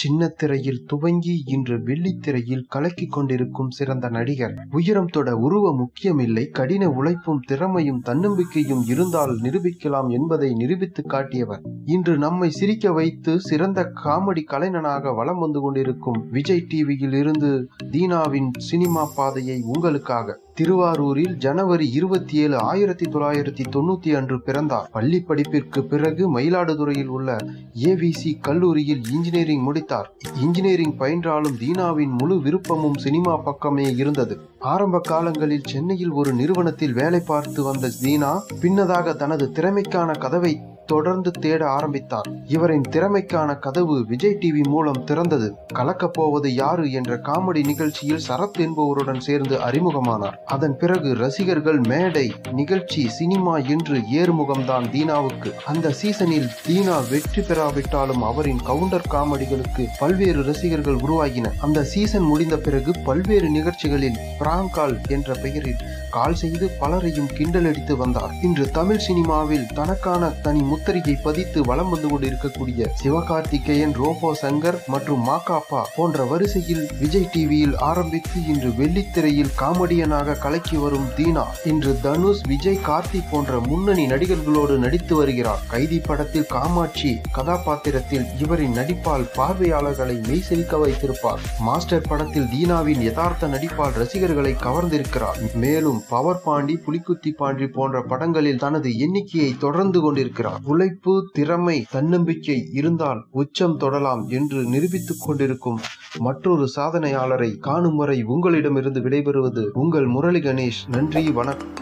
சின்ன திரையில் துவங்கி இன்று வெள்ளித்திரையில் கலக்கிக் கொண்டிருக்கும் சிறந்த நடிகர். உயரம் தொட உருவ முக்கியமில்லை, கடின உழைப்பும் திறமையும் தன்னம்பிக்கையும் இருந்தால் நிரூபிக்கலாம் என்பதை நிரூபித்து காட்டியவர். இன்று நம்மை சிரிக்க வைத்து சிறந்த காமெடி கலைஞனாக வலம் வந்து கொண்டிருக்கும் விஜய் டிவியில் இருந்து தீனாவின் சினிமா பாதையை உங்களுக்காக. திருவாரூரில் ஜனவரி 27, 1990 அன்று பிறந்தார். பள்ளி படிப்பிற்கு பிறகு மயிலாடுதுறையில் உள்ள ஏவிசி கல்லூரியில் இன்ஜினியரிங் முடித்தார். இன்ஜினியரிங் பயின்றாலும் தீனாவின் முழு விருப்பமும் சினிமா பக்கமே இருந்தது. ஆரம்ப காலங்களில் சென்னையில் ஒரு நிறுவனத்தில் வேலை பார்த்து வந்த தீனா பின்னதாக தனது திறமைக்கான கதவை தொடர்ந்து தேட ஆரம்பித்தார். இவரின் திறமைக்கான கதவு விஜய் டிவி மூலம் திறந்தது. கலக்கப் போவது யாரு என்ற காமெடி நிகழ்ச்சியில் சரத் என்பவருடன் சேர்ந்து அறிமுகமானார். அதன் பிறகு ரசிகர்கள், மேடை நிகழ்ச்சி, சினிமா என்று ஏறுமுகம்தான் தீனாவுக்கு. அந்த சீசனில் தீனா வெற்றி பெறாவிட்டாலும் அவரின் கவுண்டர் காமெடிகளுக்கு பல்வேறு ரசிகர்கள் உருவாகின. அந்த சீசன் முடிந்த பிறகு பல்வேறு நிகழ்ச்சிகளில் பிராங்க் கால் என்ற பெயரில் கால் செய்து பலரையும் கிண்டலடித்து வந்தார். இன்று தமிழ் சினிமாவில் தனக்கான தனி முத்திரையை பதித்து வலம் வந்து கொண்டிருக்கக்கூடிய சிவகார்த்திகேயன், ரோபோ சங்கர் மற்றும் மாகாப்பா போன்ற வரிசையில் விஜய் டிவியில் ஆரம்பித்து இன்று வெள்ளித்திரையில் காமெடியனாக கலக்கி வரும் தீனா இன்று தனுஷ், விஜய், கார்த்திக் போன்ற முன்னணி நடிகர்களோடு நடித்து வருகிறார். கைதி படத்தில் காமாட்சி கதாபாத்திரத்தில் இவரின் நடிப்பால் பார்வையாளர்களை மெய்சிலிக்க வைத்திருப்பார். மாஸ்டர் படத்தில் தீனாவின் யதார்த்த நடிப்பால் ரசிகர்களை கவர்ந்திருக்கிறார். மேலும் பவர் பாண்டி, புலிக்குத்தி பாண்டி போன்ற படங்களில் தனது எண்ணிக்கையை தொடர்ந்து கொண்டிருக்கிறார். உழைப்பு, திறமை, தன்னம்பிக்கை இருந்தால் உச்சம் தொடலாம் என்று நிரூபித்துக் கொண்டிருக்கும் மற்றொரு சாதனையாளரை காணும் வரை உங்களிடமிருந்து விடைபெறுவது உங்கள் முரளி கணேஷ். நன்றி, வணக்கம்.